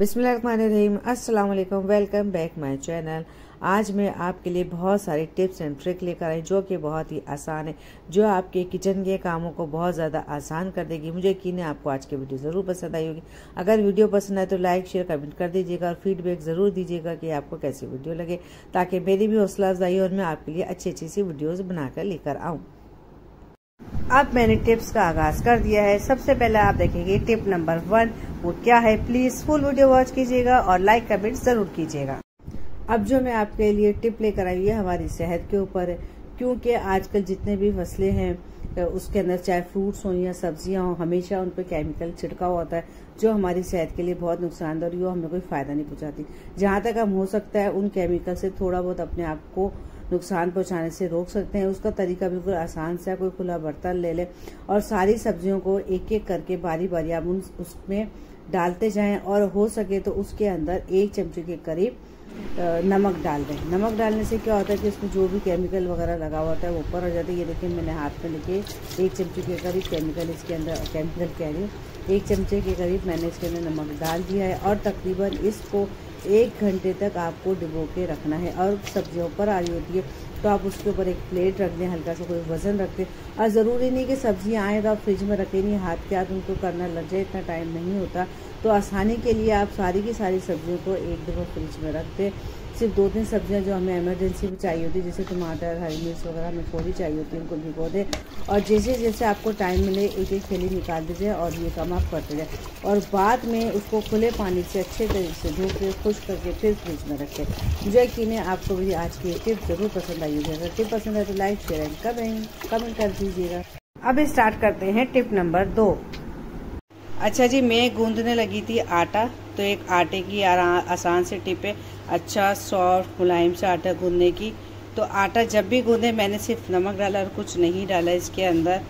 बिस्मिल्लाहिर्रहमानिर्रहीम। अस्सलाम वालेकुम। Welcome back my channel. आज मैं आपके लिए बहुत सारी टिप्स एंड ट्रिक लेकर आई जो कि बहुत ही आसान है, जो आपके किचन के कामों को बहुत ज़्यादा आसान कर देगी। मुझे यकीन है आपको आज की वीडियो ज़रूर पसंद आई होगी। अगर वीडियो पसंद आए तो लाइक शेयर कमेंट कर दीजिएगा और फीडबैक ज़रूर दीजिएगा कि आपको कैसी वीडियो लगे, ताकि मेरी भी हौसला अफजाई और मैं आपके लिए अच्छी अच्छी सी वीडियोज़ बनाकर लेकर आऊँ। अब मैंने टिप्स का आगाज कर दिया है। सबसे पहले आप देखेंगे टिप नंबर 1, वो क्या है। प्लीज फुल वीडियो वॉच कीजिएगा और लाइक कमेंट जरूर कीजिएगा। अब जो मैं आपके लिए टिप लेकर आई है हमारी सेहत के ऊपर है, क्योंकि आजकल जितने भी फसलें हैं उसके अंदर चाहे फ्रूट्स हों या सब्जियां हों, हमेशा उन पर केमिकल छिड़काव होता है जो हमारी सेहत के लिए बहुत नुकसानदायक और ये हमें कोई फायदा नहीं पहुंचाती। जहां तक हम हो सकता है उन केमिकल से थोड़ा बहुत अपने आप को नुकसान पहुंचाने से रोक सकते हैं। उसका तरीका बिल्कुल आसान सा, कोई खुला बर्तन ले लें और सारी सब्जियों को एक एक करके बारी बारी आप उसमें डालते जाएं और हो सके तो उसके अंदर 1 चमचे के करीब नमक डाल दें। नमक डालने से क्या होता है कि उसमें जो भी केमिकल वगैरह लगा हुआ होता है वो ऊपर आ जाता है। ये देखिए मैंने हाथ में लेके 1 चमचे के करीब केमिकल इसके अंदर, केमिकल कह रही हूँ, 1 चमचे के करीब मैंने इसके अंदर नमक डाल दिया है और तकरीबन इसको 1 घंटे तक आपको डुबो के रखना है। और सब्जियों ऊपर आ रही होती है तो आप उसके ऊपर एक प्लेट रख दें, हल्का सा कोई वजन रख दें। और ज़रूरी नहीं कि सब्जियां आए तो आप फ्रिज में रखें, नहीं हाथ के हाथ उनको करना लग जाए, इतना टाइम नहीं होता। तो आसानी के लिए आप सारी की सारी सब्जियों को एक दफ़ा फ्रिज में रख दें। सिर्फ 2-3 सब्जियां जो हमें इमरजेंसी में चाहिए होती है, जैसे टमाटर, हरी मिर्च वगैरह हमें थोड़ी चाहिए होती है, उनको भिगो दें और जैसे जैसे आपको टाइम मिले एक एक थैली निकाल दीजिए और ये काम आप करते जाए। और बाद में उसको खुले पानी से अच्छे तरीके से धो के खुश करके फिर फ्रिज में रखें। मुझे यकीन है आपको मेरी आज की टिप ज़रूर पसंद आई होगी। अगर टिप पसंद है तो लाइक शेयर एंड कमेंट कर दीजिएगा। अब स्टार्ट करते हैं टिप नंबर 2। अच्छा जी, मैं गूंदने लगी थी आटा, तो एक आटे की आसान सी टिप है, अच्छा सॉफ्ट मुलायम से आटा गूंदने की। तो आटा जब भी गूंदे मैंने सिर्फ नमक डाला और कुछ नहीं डाला इसके अंदर।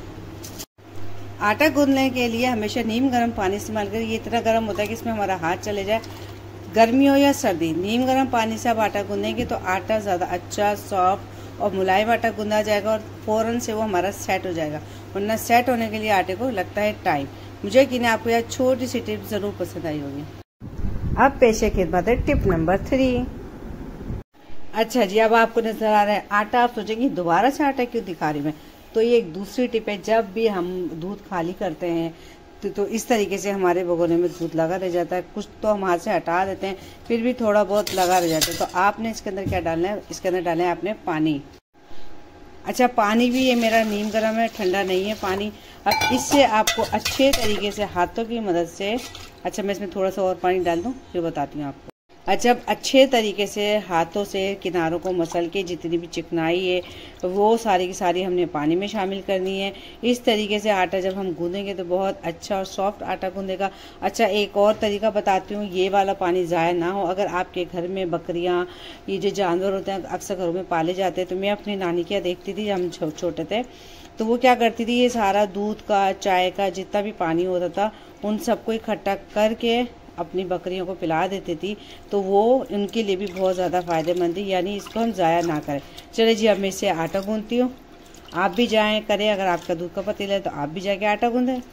आटा गूंदने के लिए हमेशा नीम गर्म पानी इस्तेमाल करें। ये इतना गर्म होता है कि इसमें हमारा हाथ चले जाए। गर्मी हो या सर्दी, नीम गर्म पानी से आप आटा गूंदेंगे तो आटा ज़्यादा अच्छा सॉफ्ट और मुलायम आटा गूंदा जाएगा और फ़ौरन से वो हमारा सेट हो जाएगा। वरना सेट होने के लिए आटे को लगता है टाइम। मुझे यकीन है आपको यह छोटी सी टिप जरूर पसंद आई होगी। अब पेशे खिदमत है टिप नंबर 3। अच्छा जी, अब आपको नजर आ रहा है आटा, आप सोचेंगे दोबारा से आटा क्यों दिखा रही मैं, तो ये एक दूसरी टिप है। जब भी हम दूध खाली करते हैं तो इस तरीके से हमारे भगोने में दूध लगा रह जाता है। कुछ तो हम हाथ से हटा देते हैं, फिर भी थोड़ा बहुत लगा रह जाता है। तो आपने इसके अंदर क्या डालना है, इसके अंदर डालना है आपने पानी। अच्छा, पानी भी ये मेरा नीम गर्म है, ठंडा नहीं है पानी। अब इससे आपको अच्छे तरीके से हाथों की मदद से, अच्छा मैं इसमें थोड़ा सा और पानी डाल दूं फिर बताती हूँ आपको। अच्छा, अब अच्छे तरीके से हाथों से किनारों को मसल के जितनी भी चिकनाई है वो सारी की सारी हमने पानी में शामिल करनी है। इस तरीके से आटा जब हम गूंदेंगे तो बहुत अच्छा और सॉफ्ट आटा गूंदेगा। अच्छा, एक और तरीका बताती हूँ, ये वाला पानी ज़ाया ना हो। अगर आपके घर में बकरियाँ, ये जो जानवर होते हैं अक्सर घरों में पाले जाते हैं, तो मैं अपनी नानी क्या देखती थी जब हम छोटे थे, तो वो क्या करती थी, ये सारा दूध का, चाय का जितना भी पानी होता था उन सबको इकट्ठा करके अपनी बकरियों को पिला देती थी। तो वो उनके लिए भी बहुत ज़्यादा फ़ायदेमंद है, यानी इसको हम ज़ाया ना करें। चले जी, अब मैं इससे आटा गूंदती हूँ। आप भी जाएं करें, अगर आपका दूध का पतीला है तो आप भी जाके आटा गूंदें।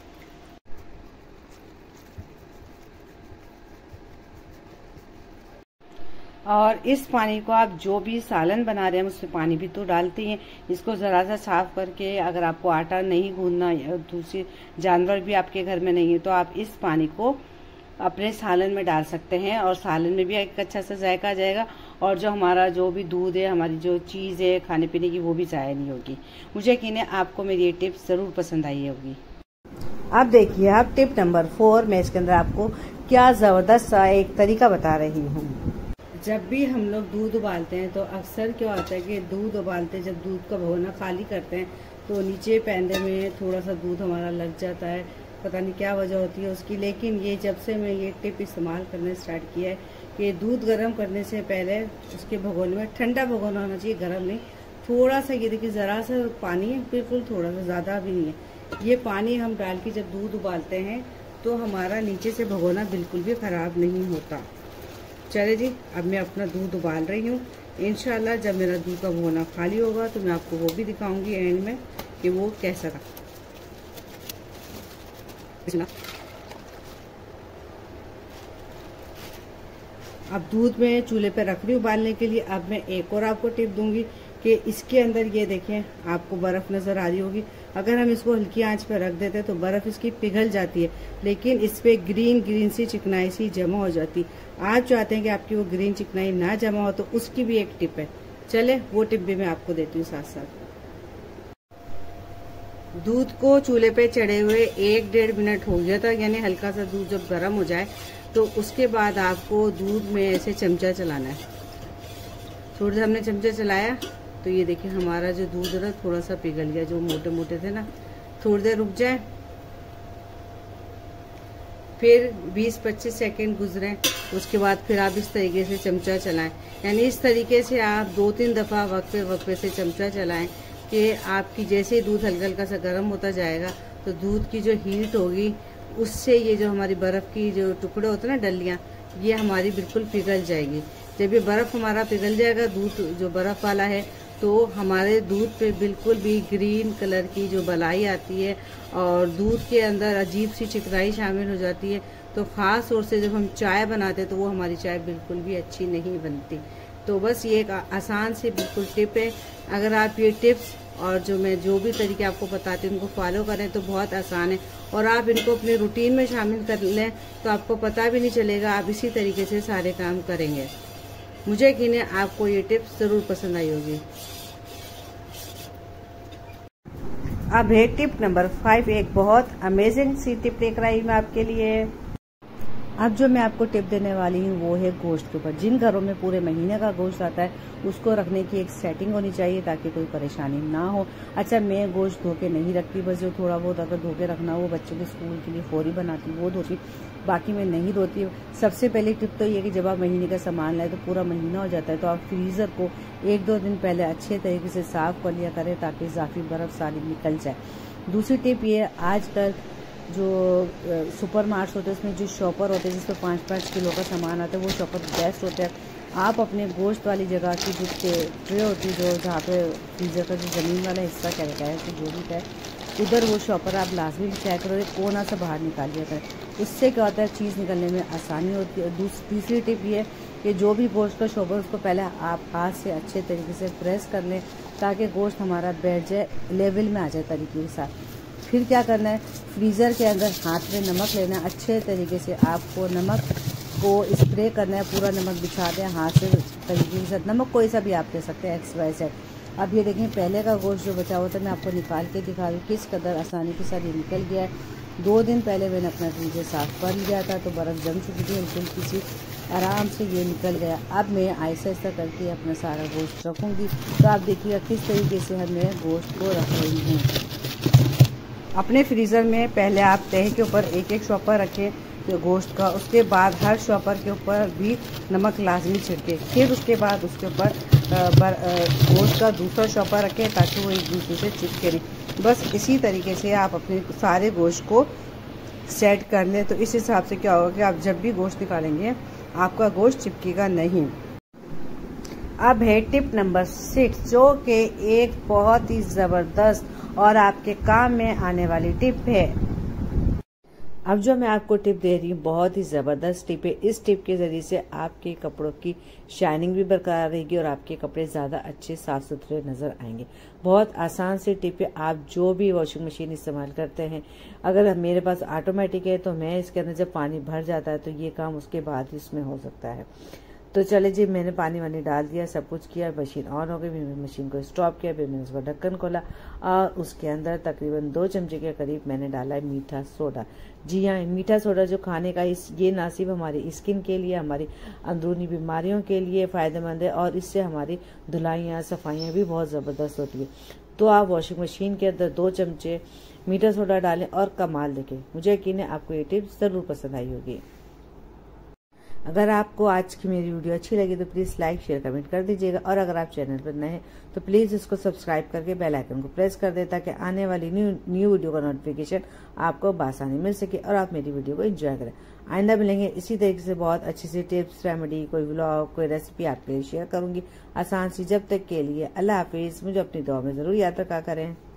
और इस पानी को आप जो भी सालन बना रहे हैं उसमें पानी भी तो डालती हैं। इसको ज़रा सा साफ करके, अगर आपको आटा नहीं गूंदना, दूसरे जानवर भी आपके घर में नहीं है, तो आप इस पानी को अपने सालन में डाल सकते हैं और सालन में भी एक अच्छा सा जायका आ जाएगा और जो हमारा जो भी दूध है, हमारी जो चीज़ है खाने पीने की, वो भी ज़ाया नहीं होगी। मुझे यकीन है आपको मेरी ये टिप्स ज़रूर पसंद आई होगी। अब देखिए, अब टिप नंबर 4, मैं इसके अंदर आपको क्या ज़बरदस्त सा एक तरीका बता रही हूँ। जब भी हम लोग दूध उबालते हैं तो अक्सर क्या होता है कि दूध उबालते, जब दूध का भगोना खाली करते हैं तो नीचे पैंदे में थोड़ा सा दूध हमारा लग जाता है। पता नहीं क्या वजह होती है उसकी, लेकिन ये जब से मैं ये टिप इस्तेमाल करना स्टार्ट किया है कि दूध गर्म करने से पहले उसके भगोने में ठंडा भगोना होना चाहिए, गर्म नहीं। थोड़ा सा, ये देखिए ज़रा सा पानी है, बिल्कुल थोड़ा सा, ज़्यादा भी नहीं है। ये पानी हम डाल के जब दूध उबालते हैं तो हमारा नीचे से भगोना बिल्कुल भी ख़राब नहीं होता। चले जी, अब मैं अपना दूध उबाल रही हूँ। इंशाल्लाह जब मेरा दूध का भगोना खाली होगा तो मैं आपको वो भी दिखाऊंगी एंड में कि वो कैसा रहा। अब दूध में चूल्हे पे रख रही हूँ उबालने के लिए। अब मैं एक और आपको टिप दूंगी कि इसके अंदर ये देखें, आपको बर्फ नजर आ रही होगी। अगर हम इसको हल्की आंच पे रख देते तो बर्फ इसकी पिघल जाती है, लेकिन इस पे ग्रीन ग्रीन सी चिकनाई सी जमा हो जाती। आप चाहते हैं कि आपकी वो ग्रीन चिकनाई ना जमा हो तो उसकी भी एक टिप है। चले वो टिप भी मैं आपको देती हूँ साथ साथ। दूध को चूल्हे पे चढ़े हुए 1-1.5 मिनट हो गया था, यानी हल्का सा दूध जब गर्म हो जाए तो उसके बाद आपको दूध में ऐसे चमचा चलाना है। थोड़ी देर हमने चमचा चलाया तो ये देखिए हमारा जो दूध है थोड़ा सा पिघल गया, जो मोटे मोटे थे ना। थोड़ी देर रुक जाए, फिर 20-25 सेकंड गुजरे, उसके बाद फिर आप इस तरीके से चमचा चलाएं। यानी इस तरीके से आप 2-3 दफा वक्फे से चमचा चलाएं कि आपकी जैसे ही दूध हल्का हल्का सा गर्म होता जाएगा तो दूध की जो हीट होगी उससे ये जो हमारी बर्फ की जो टुकड़े होते हैं ना, डलियां, ये हमारी बिल्कुल पिघल जाएगी। जब ये बर्फ हमारा पिघल जाएगा, दूध जो बर्फ वाला है, तो हमारे दूध पे बिल्कुल भी ग्रीन कलर की जो बलाई आती है और दूध के अंदर अजीब सी चिकनाई शामिल हो जाती है। तो ख़ास तौर से जब हम चाय बनाते हैं तो वो हमारी चाय बिल्कुल भी अच्छी नहीं बनती। तो बस ये एक आसान सी बिल्कुल टिप है। अगर आप ये टिप्स और जो भी तरीके आपको बताती हूँ उनको फॉलो करें तो बहुत आसान है, और आप इनको अपने रूटीन में शामिल कर लें तो आपको पता भी नहीं चलेगा, आप इसी तरीके से सारे काम करेंगे। मुझे यकीन है आपको ये टिप्स जरूर पसंद आई होगी। अब है टिप नंबर 5, एक बहुत अमेजिंग सी टिप लेकर आई मैं आपके लिए। अब जो मैं आपको टिप देने वाली हूँ वो है गोश्त के ऊपर। जिन घरों में पूरे महीने का गोश्त आता है उसको रखने की एक सेटिंग होनी चाहिए ताकि कोई परेशानी ना हो। अच्छा, मैं गोश्त धो के नहीं रखती, बस जो थोड़ा बहुत अगर धो के रखना वो बच्चों के स्कूल के लिए फौरी बनाती वो धोती, बाकी मैं नहीं धोती। सबसे पहली टिप तो ये कि जब आप महीने का सामान लाए तो पूरा महीना हो जाता है तो आप फ्रीजर को 1-2 दिन पहले अच्छे तरीके से साफ कर लिया करें ताकि इजाफी बर्फ सारी निकल जाए। दूसरी टिप ये, आजकल जो सुपर मार्ट्स होते हैं उसमें जो शॉपर होते हैं जिसमें 5-5 किलो का सामान आता है वो शॉपर बेस्ट होते हैं। आप अपने गोश्त वाली जगह की जो ट्रे होती है, जो जहाँ पे फ्रीजर का जो ज़मीन वाला हिस्सा क्या कहता है तो जो भी है, उधर वो शॉपर आप लाजमी चेक करो, कोना सा बाहर निकाल दिया करें। उससे क्या होता है, चीज़ निकलने में आसानी होती है। तीसरी टिप ये कि जो भी गोश्त का शॉपर उसको पहले आप हाथ से अच्छे तरीके से प्रेस कर लें ताकि गोश्त हमारा बैठ जाए, लेवल में आ जाए तरीके के साथ। फिर क्या करना है, फ्रीज़र के अंदर हाथ में नमक लेना है, अच्छे तरीके से आपको नमक को स्प्रे करना है, पूरा नमक बिछा दें हाथ से तरीके के साथ। नमक कोई सा भी आप ले सकते हैं, XYZ। अब ये देखें पहले का गोश्त जो बचा हुआ था मैं आपको निकाल के दिखा रही हूँ किस कदर आसानी के साथ ये निकल गया है। 2 दिन पहले मैंने अपना फ्रीजर साफ़ कर लिया था तो बर्फ़ जम चुकी थी, हल्की सी आराम से ये निकल गया। अब मैं आहिस्ता आहिस्ता करके अपना सारा गोश्त रखूँगी, तो आप देखिएगा किस तरीके से मैं गोश्त को रख रही हूँ। अपने फ्रीज़र में पहले आप तह के ऊपर एक शॉपर रखें तो गोश्त का, उसके बाद हर शॉपर के ऊपर भी नमक लाजमी छिड़के, फिर उसके बाद उसके ऊपर गोश्त का दूसरा शॉपर रखें ताकि वो एक दूसरे से चिपके नहीं। बस इसी तरीके से आप अपने सारे गोश्त को सेट कर लें तो इस हिसाब से क्या होगा कि आप जब भी गोश्त निकालेंगे आपका गोश्त चिपकेगा नहीं। अब है टिप नंबर 6 जो कि एक बहुत ही ज़बरदस्त और आपके काम में आने वाली टिप है। अब जो मैं आपको टिप दे रही हूँ बहुत ही ज़बरदस्त टिप है। इस टिप के ज़रिए से आपके कपड़ों की शाइनिंग भी बरकरार रहेगी और आपके कपड़े ज़्यादा अच्छे साफ़ सुथरे नज़र आएंगे। बहुत आसान सी टिप है। आप जो भी वॉशिंग मशीन इस्तेमाल करते हैं, अगर मेरे पास ऑटोमेटिक है तो मैं इसके अंदर जब पानी भर जाता है तो ये काम उसके बाद ही इसमें हो सकता है। तो चले जी, मैंने पानी वानी डाल दिया, सब कुछ किया, मशीन ऑन हो गई। मैंने मशीन को स्टॉप किया, फिर मैंने उसका ढक्कन खोला और उसके अंदर तकरीबन 2 चमचे के करीब मैंने डाला है मीठा सोडा। जी हाँ, मीठा सोडा जो खाने का ये ना सिर्फ हमारी स्किन के लिए, हमारी अंदरूनी बीमारियों के लिए फ़ायदेमंद है और इससे हमारी धुलाइयाँ सफाइयाँ भी बहुत ज़बरदस्त होती है। तो आप वॉशिंग मशीन के अंदर 2 चमचे मीठा सोडा डालें और कमाल देखें। मुझे यकीन है आपको ये टिप्स ज़रूर पसंद आई होगी। अगर आपको आज की मेरी वीडियो अच्छी लगी तो प्लीज़ लाइक शेयर कमेंट कर दीजिएगा, और अगर आप चैनल पर नए हैं तो प्लीज़ इसको सब्सक्राइब करके बेल आइकन को प्रेस कर दें ताकि आने वाली न्यू वीडियो का नोटिफिकेशन आपको बआसानी मिल सके और आप मेरी वीडियो को एंजॉय करें। आइंदा मिलेंगे इसी तरीके से बहुत अच्छी सी टिप्स, रेमेडी, कोई व्लॉग, कोई रेसिपी आपके लिए शेयर करूंगी आसान सी। जब तक के लिए अल्लाह हाफिज़। मुझे अपनी दुआ में ज़रूर याद रखा करें।